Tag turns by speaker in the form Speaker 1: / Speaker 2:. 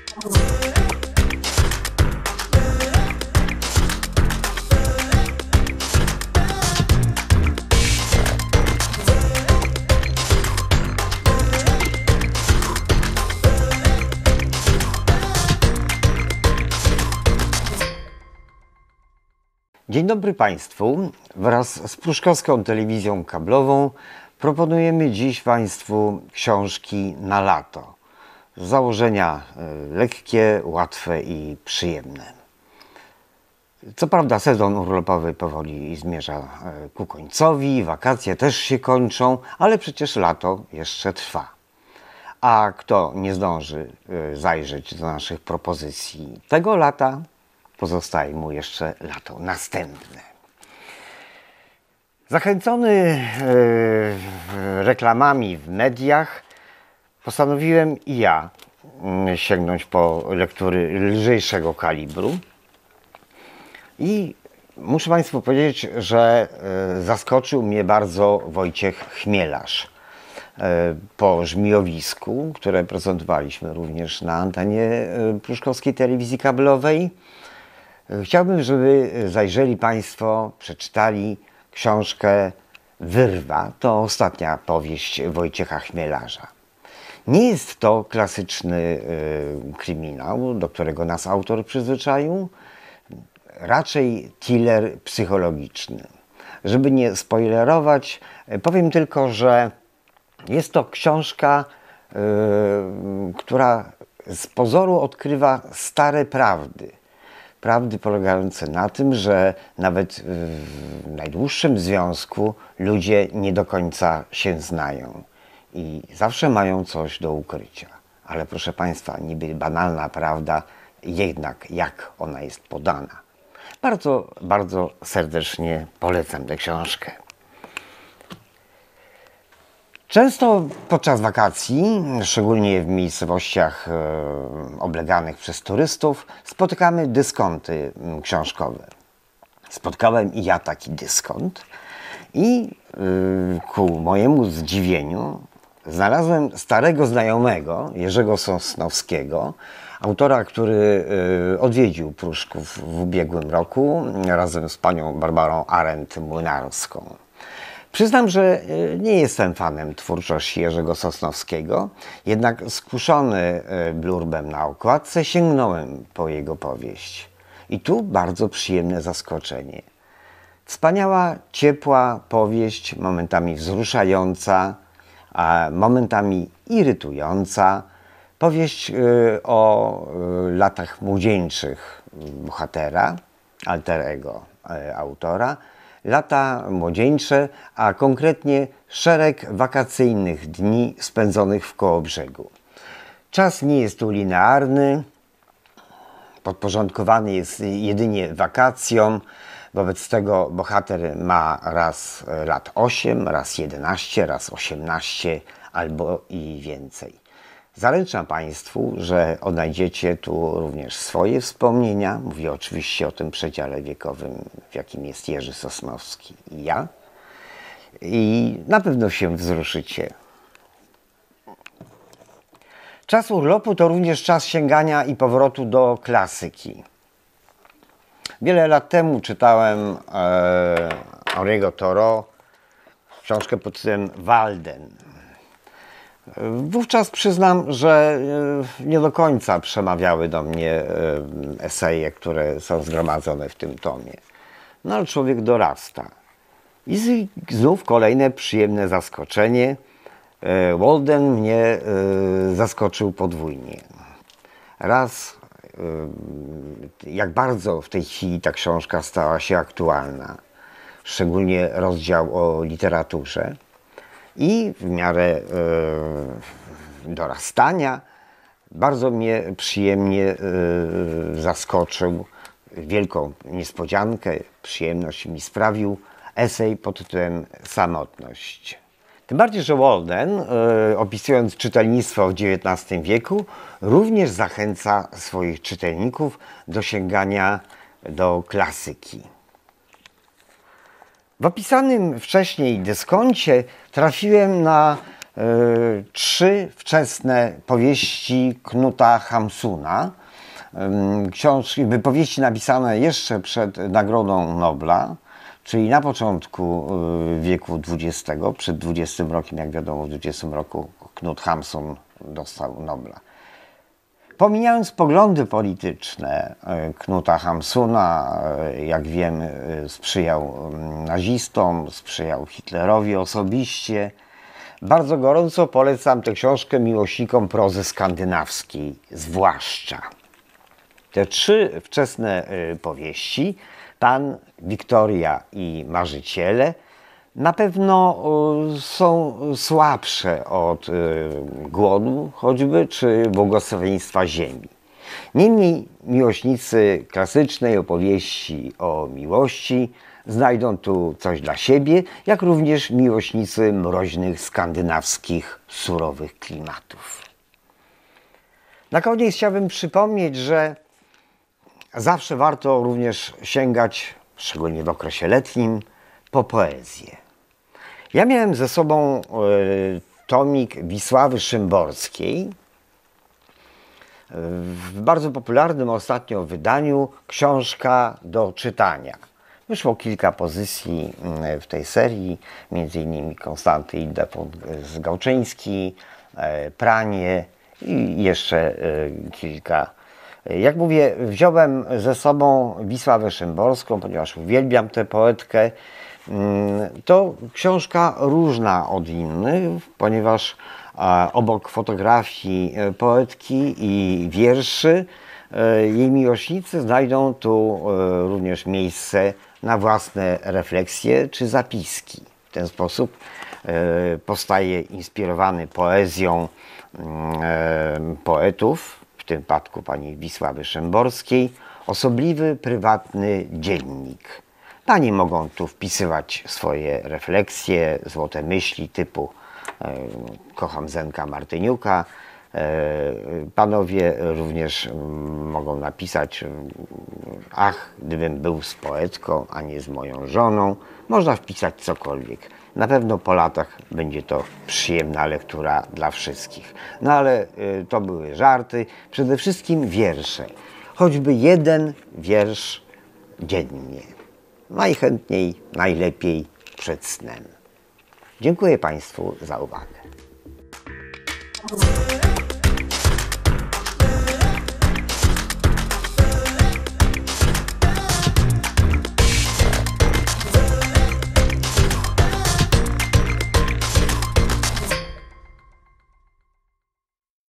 Speaker 1: Dzień dobry Państwu. Wraz z Pruszkowską Telewizją Kablową proponujemy dziś Państwu książki na lato. Z założenia lekkie, łatwe i przyjemne. Co prawda sezon urlopowy powoli zmierza ku końcowi, wakacje też się kończą, ale przecież lato jeszcze trwa. A kto nie zdąży zajrzeć do naszych propozycji tego lata, pozostaje mu jeszcze lato następne. Zachęcony reklamami w mediach, postanowiłem i ja sięgnąć po lektury lżejszego kalibru. I muszę Państwu powiedzieć, że zaskoczył mnie bardzo Wojciech Chmielarz po Żmijowisku, które prezentowaliśmy również na antenie Pruszkowskiej Telewizji Kablowej. Chciałbym, żeby zajrzeli Państwo, przeczytali książkę Wyrwa. To ostatnia powieść Wojciecha Chmielarza. Nie jest to klasyczny kryminał, do którego nas autor przyzwyczaił, raczej thriller psychologiczny. Żeby nie spoilerować, powiem tylko, że jest to książka, która z pozoru odkrywa stare prawdy. Prawdy polegające na tym, że nawet w najdłuższym związku ludzie nie do końca się znają i zawsze mają coś do ukrycia. Ale proszę Państwa, niby banalna prawda, jednak jak ona jest podana. Bardzo, bardzo serdecznie polecam tę książkę. Często podczas wakacji, szczególnie w miejscowościach obleganych przez turystów, spotykamy dyskonty książkowe. Spotkałem i ja taki dyskont i ku mojemu zdziwieniu znalazłem starego znajomego, Jerzego Sosnowskiego, autora, który odwiedził Pruszków w ubiegłym roku razem z panią Barbarą Arendt-Młynarską. Przyznam, że nie jestem fanem twórczości Jerzego Sosnowskiego, jednak skuszony blurbem na okładce sięgnąłem po jego powieść. I tu bardzo przyjemne zaskoczenie. Wspaniała, ciepła powieść, momentami wzruszająca, a momentami irytująca. Powieść o latach młodzieńczych bohatera, alter ego autora. Lata młodzieńcze, a konkretnie szereg wakacyjnych dni spędzonych w Kołobrzegu. Czas nie jest tu linearny, podporządkowany jest jedynie wakacjom. Wobec tego bohater ma raz lat 8, raz 11, raz 18 albo i więcej. Zaręczam Państwu, że odnajdziecie tu również swoje wspomnienia. Mówię oczywiście o tym przedziale wiekowym, w jakim jest Jerzy Sosnowski i ja. I na pewno się wzruszycie. Czas urlopu to również czas sięgania i powrotu do klasyki. Wiele lat temu czytałem Henri'ego Thoreau książkę pod tytułem Walden. Wówczas przyznam, że nie do końca przemawiały do mnie eseje, które są zgromadzone w tym tomie. No ale człowiek dorasta. I znów kolejne przyjemne zaskoczenie. Walden mnie zaskoczył podwójnie. Raz, jak bardzo w tej chwili ta książka stała się aktualna. Szczególnie rozdział o literaturze. I w miarę dorastania bardzo mnie przyjemnie zaskoczył, wielką niespodziankę, przyjemność mi sprawił esej pod tytułem Samotność. Tym bardziej, że Walden, opisując czytelnictwo w XIX wieku, również zachęca swoich czytelników do sięgania do klasyki. W opisanym wcześniej dyskoncie trafiłem na 3 wczesne powieści Knuta Hamsuna, powieści napisane jeszcze przed Nagrodą Nobla, czyli na początku wieku XX, przed 20 rokiem, jak wiadomo, w 20 roku Knut Hamsun dostał Nobla. Pomijając poglądy polityczne Knuta Hamsuna, jak wiemy, sprzyjał nazistom, sprzyjał Hitlerowi osobiście. Bardzo gorąco polecam tę książkę miłośnikom prozy skandynawskiej, zwłaszcza. Te 3 wczesne powieści, Pan, Wiktoria i Marzyciele, na pewno są słabsze od Głodu choćby, czy Błogosławieństwa Ziemi. Niemniej miłośnicy klasycznej opowieści o miłości znajdą tu coś dla siebie, jak również miłośnicy mroźnych, skandynawskich, surowych klimatów. Na koniec chciałbym przypomnieć, że zawsze warto również sięgać, szczególnie w okresie letnim, po poezję. Ja miałem ze sobą tomik Wisławy Szymborskiej w bardzo popularnym ostatnio wydaniu Książka do czytania. Wyszło kilka pozycji w tej serii, m.in. Konstanty Ildefons-Gałczyński, Pranie i jeszcze kilka. Jak mówię, wziąłem ze sobą Wisławę Szymborską, ponieważ uwielbiam tę poetkę. To książka różna od innych, ponieważ obok fotografii poetki i wierszy jej miłośnicy znajdą tu również miejsce na własne refleksje czy zapiski. W ten sposób powstaje inspirowany poezją poetów, w tym przypadku pani Wisławy Szymborskiej, osobliwy, prywatny dziennik. Panie mogą tu wpisywać swoje refleksje, złote myśli typu kocham Zenka Martyniuka. Panowie również mogą napisać ach, gdybym był z poetką, a nie z moją żoną. Można wpisać cokolwiek. Na pewno po latach będzie to przyjemna lektura dla wszystkich. No ale to były żarty. Przede wszystkim wiersze. Choćby jeden wiersz dziennie. Najchętniej, najlepiej przed snem. Dziękuję Państwu za uwagę.